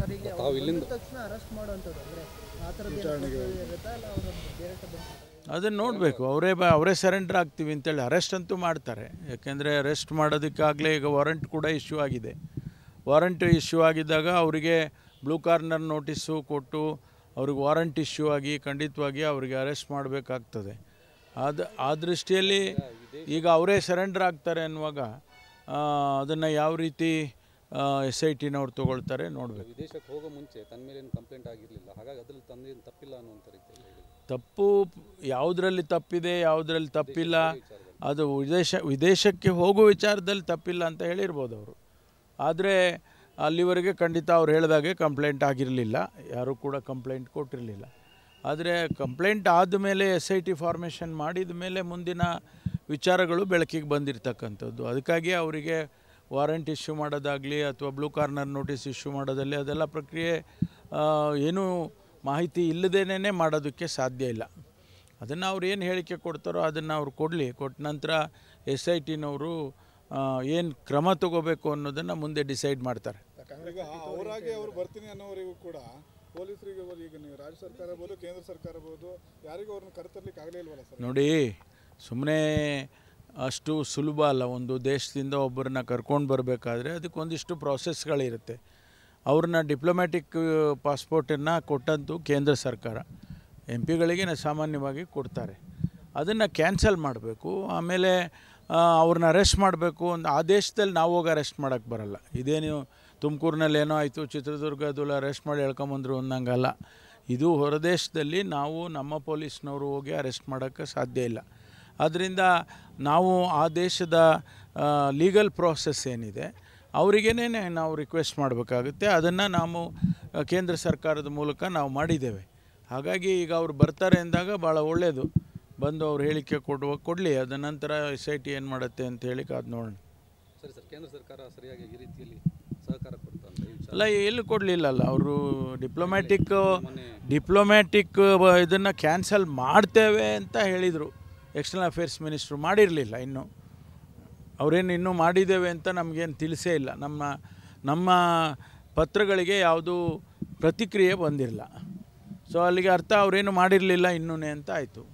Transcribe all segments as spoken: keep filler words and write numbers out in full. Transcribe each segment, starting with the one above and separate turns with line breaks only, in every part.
ಅದನ್ನು ನೋಡಬೇಕು. ಅವರೇ ಬ ಅವರೇ ಸರೆಂಡರ್ ಆಗ್ತೀವಿ ಅಂತೇಳಿ ಅರೆಸ್ಟ್ ಅಂತೂ ಮಾಡ್ತಾರೆ. ಯಾಕೆಂದರೆ ಅರೆಸ್ಟ್ ಮಾಡೋದಕ್ಕಾಗಲೇ ಈಗ ವಾರಂಟ್ ಕೂಡ ಇಶ್ಯೂ ಆಗಿದೆ. ವಾರಂಟ್ ಇಶ್ಯೂ ಆಗಿದ್ದಾಗ ಅವರಿಗೆ ಬ್ಲೂ ಕಾರ್ನರ್ ನೋಟಿಸು ಕೊಟ್ಟು ಅವ್ರಿಗೆ ವಾರಂಟ್ ಇಶ್ಯೂ ಆಗಿ ಖಂಡಿತವಾಗಿ ಅವರಿಗೆ ಅರೆಸ್ಟ್ ಮಾಡಬೇಕಾಗ್ತದೆ. ಅದು ಆ ದೃಷ್ಟಿಯಲ್ಲಿ ಈಗ ಅವರೇ ಸರೆಂಡರ್ ಆಗ್ತಾರೆ ಅನ್ನುವಾಗ ಅದನ್ನು ಯಾವ ರೀತಿ ಎಸ್ ಐ ಟಿನವ್ರು ತೊಗೊಳ್ತಾರೆ ನೋಡಬೇಕು.
ವಿದೇಶಕ್ಕೆ ಹೋಗೋ ಮುಂಚೆ ತನ್ನ ಮೇಲೆ ಏನು ಕಂಪ್ಲೇಂಟ್ ಆಗಿರಲಿಲ್ಲ, ಹಾಗಾಗಿ ಅದರಲ್ಲಿ ತಂದೇನು ತಪ್ಪಿಲ್ಲ ಅನ್ನುವಂಥ ರೀತಿಯಲ್ಲಿ
ತಪ್ಪು ಯಾವುದರಲ್ಲಿ ತಪ್ಪಿದೆ ಯಾವುದರಲ್ಲಿ ತಪ್ಪಿಲ್ಲ ಅದು ವಿದೇಶ ವಿದೇಶಕ್ಕೆ ಹೋಗೋ ವಿಚಾರದಲ್ಲಿ ತಪ್ಪಿಲ್ಲ ಅಂತ ಹೇಳಿರ್ಬೋದು ಅವರು. ಆದರೆ ಅಲ್ಲಿವರೆಗೆ ಖಂಡಿತ ಅವ್ರು ಹೇಳಿದಾಗೆ ಕಂಪ್ಲೇಂಟ್ ಆಗಿರಲಿಲ್ಲ, ಯಾರೂ ಕೂಡ ಕಂಪ್ಲೇಂಟ್ ಕೊಟ್ಟಿರಲಿಲ್ಲ. ಆದರೆ ಕಂಪ್ಲೇಂಟ್ ಆದಮೇಲೆ ಎಸ್ ಐ ಟಿ ಫಾರ್ಮೇಷನ್ ಮಾಡಿದ ಮೇಲೆ ಮುಂದಿನ ವಿಚಾರಗಳು ಬೆಳಕಿಗೆ ಬಂದಿರತಕ್ಕಂಥದ್ದು. ಅದಕ್ಕಾಗಿ ಅವರಿಗೆ ವಾರಂಟ್ ಇಶ್ಯೂ ಮಾಡೋದಾಗಲಿ ಅಥವಾ ಬ್ಲೂ ಕಾರ್ನರ್ ನೋಟಿಸ್ ಇಶ್ಯೂ ಮಾಡೋದಲ್ಲಿ ಅದೆಲ್ಲ ಪ್ರಕ್ರಿಯೆ ಏನೂ ಮಾಹಿತಿ ಇಲ್ಲದೇನೆ ಮಾಡೋದಕ್ಕೆ ಸಾಧ್ಯ ಇಲ್ಲ. ಅದನ್ನು ಅವ್ರು ಏನು ಹೇಳಿಕೆ ಕೊಡ್ತಾರೋ ಅದನ್ನು ಅವ್ರು ಕೊಡಲಿ. ಕೊಟ್ಟ ನಂತರ ಎಸ್ ಐ ಟಿನವರು ಏನು ಕ್ರಮ ತಗೋಬೇಕು ಅನ್ನೋದನ್ನು ಮುಂದೆ ಡಿಸೈಡ್ ಮಾಡ್ತಾರೆ.
ಅವರಾಗಿ ಅವರು ಬರ್ತೀನಿ ಅನ್ನೋವರಿಗೂ ಕೂಡ ಪೊಲೀಸರಿಗೆ ಈಗ ನೀವು ರಾಜ್ಯ ಸರ್ಕಾರ ಇರ್ಬೋದು ಕೇಂದ್ರ ಸರ್ಕಾರ ಇರ್ಬೋದು ಯಾರಿಗೂ ಅವ್ರನ್ನ ಕರೆತರಲಿಕ್ಕೆ ಆಗಲೇ ಇಲ್ವಲ್ಲ ಸರ್?
ನೋಡಿ, ಸುಮ್ಮನೆ ಅಷ್ಟು ಸುಲಭ ಅಲ್ಲ. ಒಂದು ದೇಶದಿಂದ ಒಬ್ಬರನ್ನ ಕರ್ಕೊಂಡು ಬರಬೇಕಾದ್ರೆ ಅದಕ್ಕೊಂದಿಷ್ಟು ಪ್ರಾಸೆಸ್ಗಳಿರುತ್ತೆ. ಅವ್ರನ್ನ ಡಿಪ್ಲೊಮ್ಯಾಟಿಕ್ ಪಾಸ್ಪೋರ್ಟನ್ನು ಕೊಟ್ಟಂತೂ ಕೇಂದ್ರ ಸರ್ಕಾರ ಎಂ ಪಿಗಳಿಗೆ ಸಾಮಾನ್ಯವಾಗಿ ಕೊಡ್ತಾರೆ. ಅದನ್ನು ಕ್ಯಾನ್ಸಲ್ ಮಾಡಬೇಕು. ಆಮೇಲೆ ಅವ್ರನ್ನ ಅರೆಸ್ಟ್ ಮಾಡಬೇಕು. ಒಂದು ಆ ದೇಶದಲ್ಲಿ ನಾವು ಹೋಗಿ ಅರೆಸ್ಟ್ ಮಾಡೋಕ್ಕೆ ಬರಲ್ಲ. ಇದೇನು ತುಮಕೂರಿನಲ್ಲಿ ಏನೋ ಆಯಿತು, ಚಿತ್ರದುರ್ಗದಲ್ಲಿ ಅರೆಸ್ಟ್ ಮಾಡಿ ಹೇಳ್ಕೊಂಬಂದರು ಅನ್ನಂಗಲ್ಲ. ಇದು ಹೊರದೇಶದಲ್ಲಿ ನಾವು ನಮ್ಮ ಪೊಲೀಸ್ನವರು ಹೋಗಿ ಅರೆಸ್ಟ್ ಮಾಡೋಕ್ಕೆ ಸಾಧ್ಯ ಇಲ್ಲ. ಆದ್ದರಿಂದ ನಾವು ಆ ದೇಶದ ಲೀಗಲ್ ಪ್ರೋಸೆಸ್ ಏನಿದೆ ಅವರಿಗೇನೆ ನಾವು ರಿಕ್ವೆಸ್ಟ್ ಮಾಡಬೇಕಾಗುತ್ತೆ. ಅದನ್ನು ನಾವು ಕೇಂದ್ರ ಸರ್ಕಾರದ ಮೂಲಕ ನಾವು ಮಾಡಿದ್ದೇವೆ. ಹಾಗಾಗಿ ಈಗ ಅವ್ರು ಬರ್ತಾರೆ ಅಂದಾಗ ಭಾಳ ಒಳ್ಳೆಯದು. ಬಂದು ಅವ್ರು ಹೇಳಿಕೆ ಕೊಡುವ ಕೊಡಲಿ. ಅದ ನಂತರ ಎಸ್ ಐ ಟಿ ಏನು ಮಾಡುತ್ತೆ ಅಂತ ಹೇಳಿ ಕಾದು ನೋಡೋಣ.
ಸರಿ ಸರ್, ಕೇಂದ್ರ ಸರ್ಕಾರ ಸರಿಯಾಗಿ ಈ ರೀತಿಯಲ್ಲಿ ಸಹಕಾರ ಕೊಡ್ತಾ
ಅಲ್ಲ, ಎಲ್ಲೂ ಕೊಡಲಿಲ್ಲಲ್ಲ. ಅವರು ಡಿಪ್ಲೊಮ್ಯಾಟಿಕ್ ಡಿಪ್ಲೊಮ್ಯಾಟಿಕ್ ಇದನ್ನು ಕ್ಯಾನ್ಸಲ್ ಮಾಡ್ತೇವೆ ಅಂತ ಹೇಳಿದರು. ಎಕ್ಸ್ಟರ್ನಲ್ ಅಫೇರ್ಸ್ ಮಿನಿಸ್ಟ್ರು ಮಾಡಿರಲಿಲ್ಲ. ಇನ್ನೂ ಅವರೇನು ಇನ್ನೂ ಮಾಡಿದ್ದೇವೆ ಅಂತ ನಮಗೇನು ತಿಳಿಸೇ ಇಲ್ಲ. ನಮ್ಮ ನಮ್ಮ ಪತ್ರಗಳಿಗೆ ಯಾವುದೂ ಪ್ರತಿಕ್ರಿಯೆ ಬಂದಿರಲಿಲ್ಲ. ಸೊ ಅಲ್ಲಿಗೆ ಅರ್ಥ ಅವರೇನು ಮಾಡಿರಲಿಲ್ಲ ಇನ್ನೂ ಅಂತ ಆಯಿತು.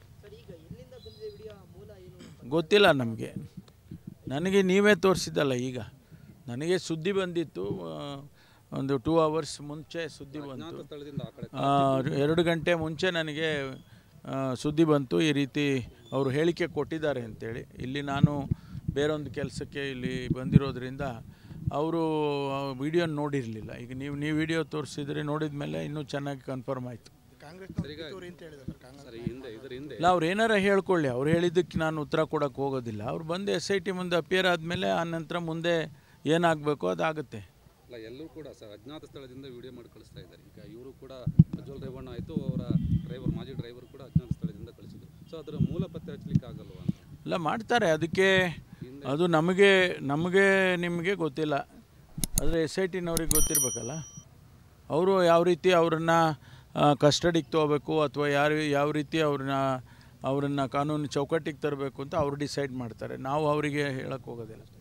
ಗೊತ್ತಿಲ್ಲ ನಮಗೆ. ನನಗೆ ನೀವೇ ತೋರಿಸಿದ್ದಲ್ಲ. ಈಗ ನನಗೆ ಸುದ್ದಿ ಬಂದಿತ್ತು, ಒಂದು ಟೂ ಅವರ್ಸ್ ಮುಂಚೆ ಸುದ್ದಿ ಬಂತು. ಎರಡು ಗಂಟೆ ಮುಂಚೆ ನನಗೆ ಸುದ್ದಿ ಬಂತು ಈ ರೀತಿ ಅವರು ಹೇಳಿಕೆ ಕೊಟ್ಟಿದ್ದಾರೆ ಅಂತೇಳಿ. ಇಲ್ಲಿ ನಾನು ಬೇರೊಂದು ಕೆಲಸಕ್ಕೆ ಇಲ್ಲಿ ಬಂದಿರೋದ್ರಿಂದ ಅವರು ವಿಡಿಯೋ ನೋಡಿರಲಿಲ್ಲ. ಈಗ ನೀವು ನೀವು ವಿಡಿಯೋ ತೋರಿಸಿದ್ರೆ ನೋಡಿದ ಮೇಲೆ ಇನ್ನೂ ಚೆನ್ನಾಗಿ ಕನ್ಫರ್ಮ್ ಆಯಿತು. ಇಲ್ಲ, ಅವ್ರು ಏನಾರ ಹೇಳ್ಕೊಳ್ಳಿ. ಅವ್ರು ಹೇಳಿದ್ದಕ್ಕೆ ನಾನು ಉತ್ತರ ಕೊಡೋಕ್ಕೆ ಹೋಗೋದಿಲ್ಲ. ಅವ್ರು ಬಂದು ಎಸ್ ಐ ಟಿ ಮುಂದೆ ಅಪಿಯರ್ ಆದಮೇಲೆ ಆ ನಂತರ ಮುಂದೆ ಏನಾಗಬೇಕು ಅದಾಗುತ್ತೆ.
ಅಲ್ಲ, ಎಲ್ಲರೂ ಕೂಡ ಸರ್ ಅಜ್ಞಾತ ಸ್ಥಳದಿಂದ ವಿಡಿಯೋ ಮಾಡಿ ಕಳಿಸ್ತಾ ಇದ್ದಾರೆ. ಈಗ ಇವರು ಕೂಡ ಪ್ರಜ್ವಲ್ ರೇವಣ್ಣ ಆಯಿತು, ಅವರ ಡ್ರೈವರ್ ಮಾಜಿ ಡ್ರೈವರ್ ಕೂಡ ಅಜ್ಞಾತ ಸ್ಥಳದಿಂದ ಕಳಿಸಿದ್ರು. ಸೊ ಅದರ ಮೂಲ ಪತ್ತೆ ಹಚ್ಚಲಿಕ್ಕೆ ಆಗಲ್ವಾ ಅಂತ?
ಇಲ್ಲ, ಮಾಡ್ತಾರೆ. ಅದಕ್ಕೆ ಅದು ನಮಗೆ ನಮಗೆ ನಿಮಗೆ ಗೊತ್ತಿಲ್ಲ. ಆದರೆ ಎಸ್ ಐ ಟಿನವ್ರಿಗೆ ಗೊತ್ತಿರಬೇಕಲ್ಲ. ಅವರು ಯಾವ ರೀತಿ ಅವರನ್ನು ಕಸ್ಟಡಿಗೆ ತೊಗೋಬೇಕು ಅಥವಾ ಯಾರು ಯಾವ ರೀತಿ ಅವ್ರನ್ನ ಅವರನ್ನು ಕಾನೂನು ಚೌಕಟ್ಟಿಗೆ ತರಬೇಕು ಅಂತ ಅವರು ಡಿಸೈಡ್ ಮಾಡ್ತಾರೆ. ನಾವು ಅವರಿಗೆ ಹೇಳಕ್ಕೆ ಹೋಗೋದಿಲ್ಲ.